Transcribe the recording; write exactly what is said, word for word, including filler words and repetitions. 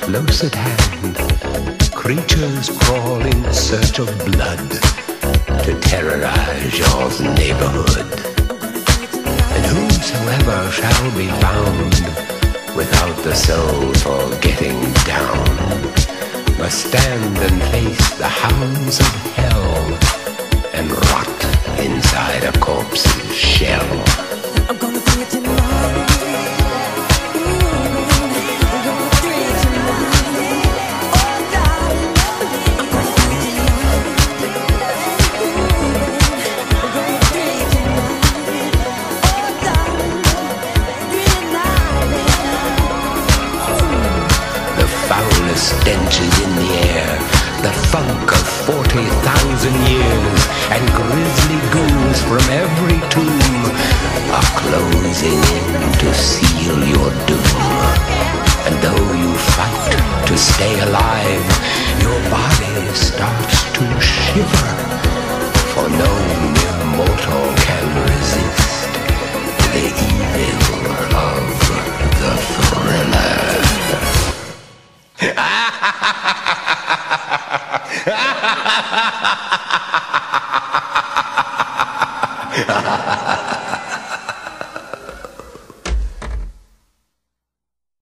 close at hand, creatures crawl in search of blood to terrorize your neighborhood. And whosoever shall be found without the soul for getting down must stand and face the hounds of hell and rot inside a corpse's shell. I'm gonna bring it tonight. Stench is in the air, the funk of forty thousand years, and grisly ghouls from every tomb are closing in to seal your doom. And though you fight to stay alive, your body starts to shiver, for no mere mortal can resist the evil of the thriller. Ha ha ha ha!